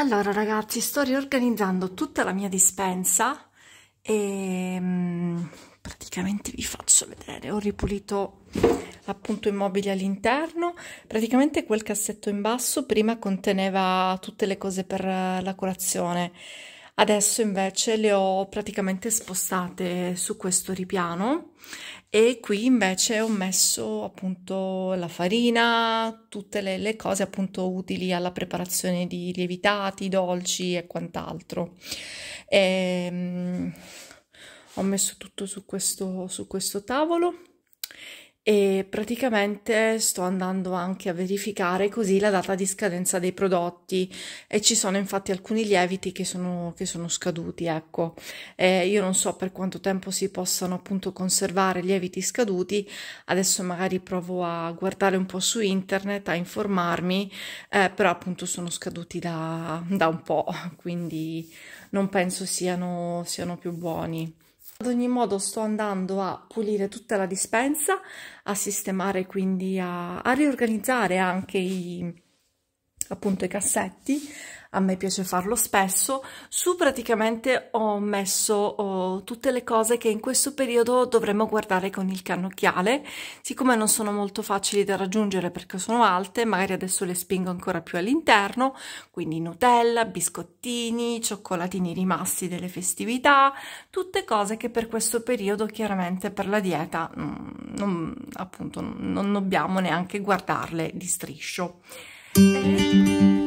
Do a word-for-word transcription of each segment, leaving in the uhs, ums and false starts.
Allora ragazzi, sto riorganizzando tutta la mia dispensa e mm, praticamente vi faccio vedere. Ho ripulito appunto i mobili all'interno. Praticamente quel cassetto in basso prima conteneva tutte le cose per la colazione. Adesso invece le ho praticamente spostate su questo ripiano e qui invece ho messo appunto la farina, tutte le, le cose appunto utili alla preparazione di lievitati, dolci e quant'altro. E, um, ho messo tutto su questo, su questo tavolo e praticamente sto andando anche a verificare così la data di scadenza dei prodotti e ci sono infatti alcuni lieviti che sono, che sono scaduti, ecco. Eh, io non so per quanto tempo si possano appunto conservare lieviti scaduti, adesso magari provo a guardare un po' su internet, a informarmi, eh, però appunto sono scaduti da, da un po', quindi non penso siano, siano più buoni. Ad ogni modo sto andando a pulire tutta la dispensa, a sistemare quindi, a, a riorganizzare anche i, appunto i cassetti. A me piace farlo spesso. Su praticamente ho messo oh, tutte le cose che in questo periodo dovremmo guardare con il cannocchiale. Siccome non sono molto facili da raggiungere perché sono alte, magari adesso le spingo ancora più all'interno, quindi Nutella, biscottini, cioccolatini rimasti delle festività, tutte cose che per questo periodo chiaramente per la dieta non, appunto non dobbiamo neanche guardarle di striscio. E...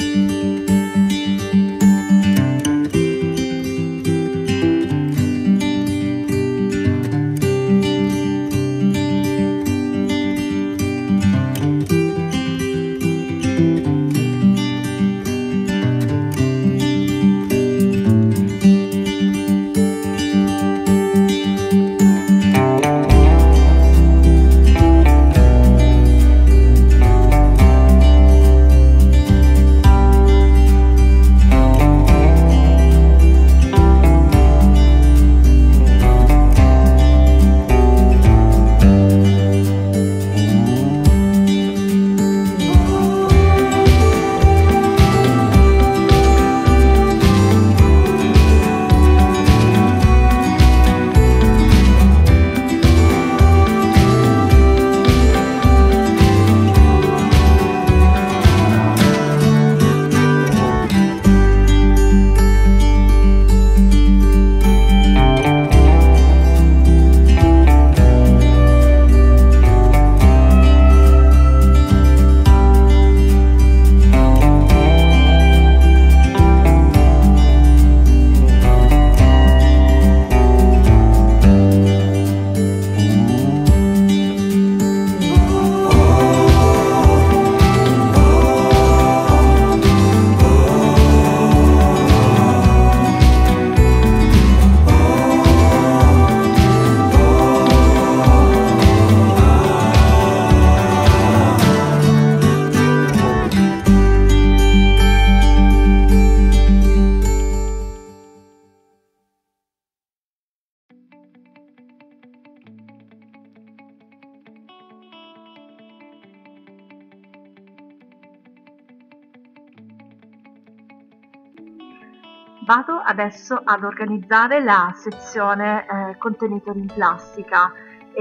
Vado adesso ad organizzare la sezione eh, contenitori in plastica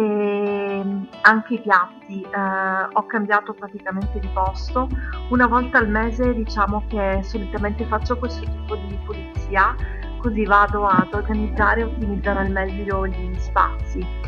e anche i piatti. Eh, ho cambiato praticamente di posto. Una volta al mese diciamo che solitamente faccio questo tipo di pulizia, così vado ad organizzare e ottimizzare al meglio gli spazi.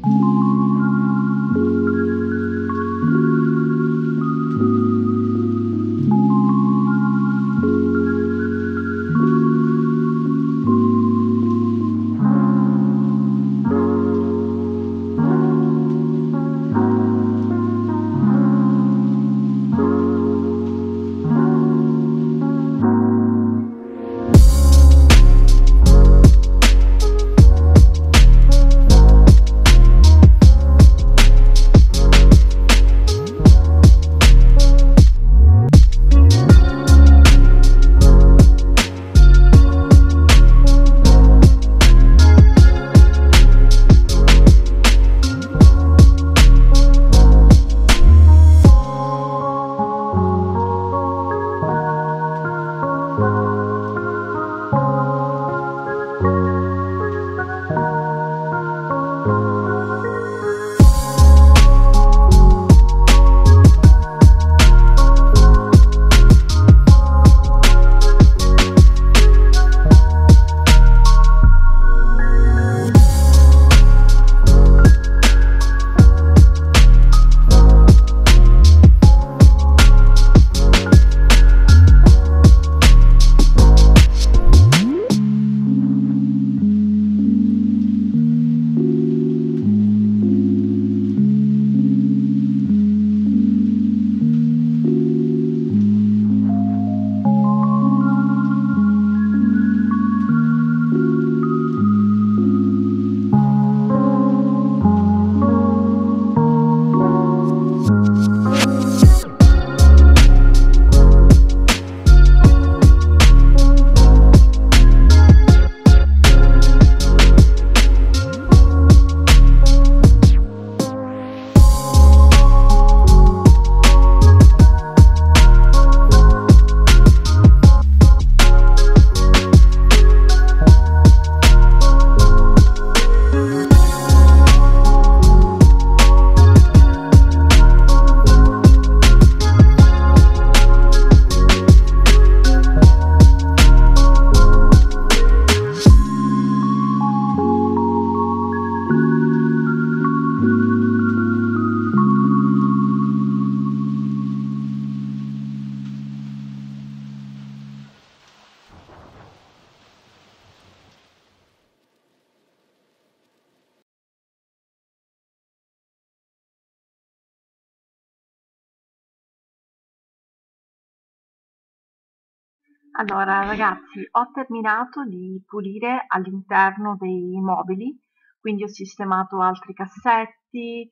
Allora, ragazzi, ho terminato di pulire all'interno dei mobili, quindi ho sistemato altri cassetti,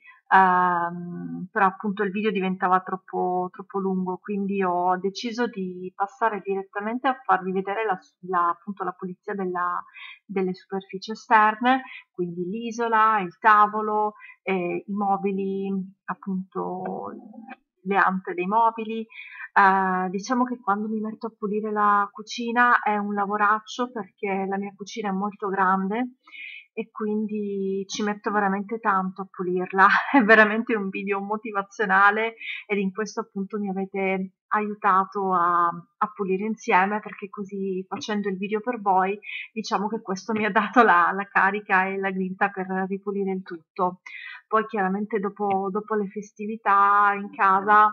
ehm, però appunto il video diventava troppo, troppo lungo, quindi ho deciso di passare direttamente a farvi vedere la, la- appunto la pulizia della- delle superfici esterne, quindi l'isola, il tavolo, eh, i mobili, appunto le ante dei mobili. Eh, diciamo che quando mi metto a pulire la cucina è un lavoraccio perché la mia cucina è molto grande e quindi ci metto veramente tanto a pulirla. È veramente un video motivazionale ed in questo appunto mi avete aiutato a, a pulire insieme perché così facendo il video per voi diciamo che questo mi ha dato la, la carica e la grinta per ripulire il tutto. Poi chiaramente dopo, dopo le festività in casa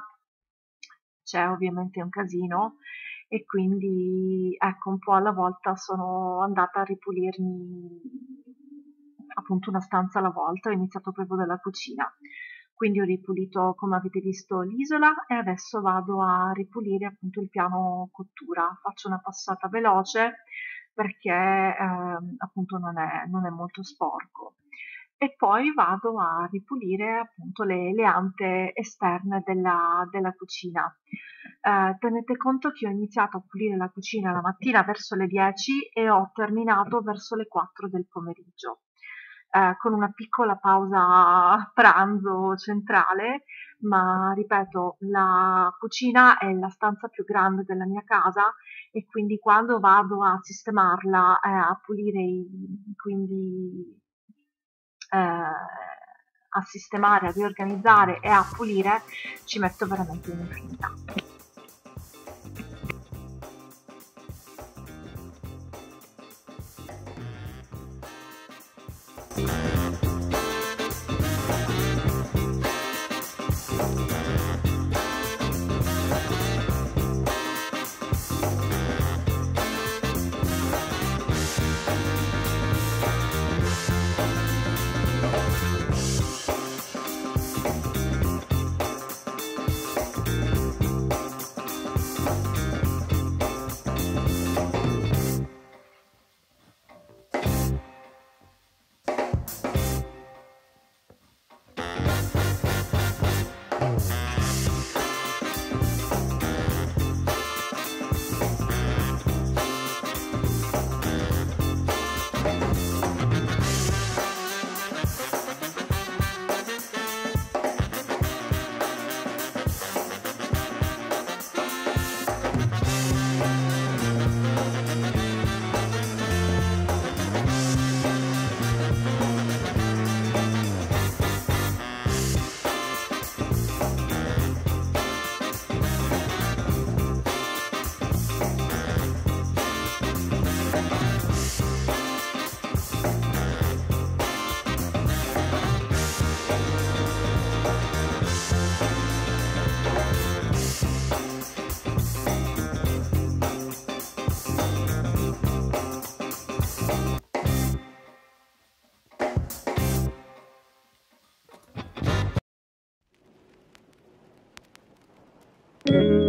c'è ovviamente un casino e quindi ecco un po' alla volta sono andata a ripulirmi appunto una stanza alla volta, ho iniziato proprio dalla cucina. Quindi ho ripulito, come avete visto, l'isola e adesso vado a ripulire appunto il piano cottura. Faccio una passata veloce perché ehm, appunto non è, non è molto sporco. E poi vado a ripulire appunto le, le ante esterne della, della cucina. Eh, tenete conto che ho iniziato a pulire la cucina la mattina verso le dieci e ho terminato verso le quattro del pomeriggio, eh, con una piccola pausa pranzo centrale, ma ripeto, la cucina è la stanza più grande della mia casa e quindi quando vado a sistemarla, eh, a pulire, i, quindi eh, a sistemare, a riorganizzare e a pulire, ci metto veramente un'infinità. Thank you.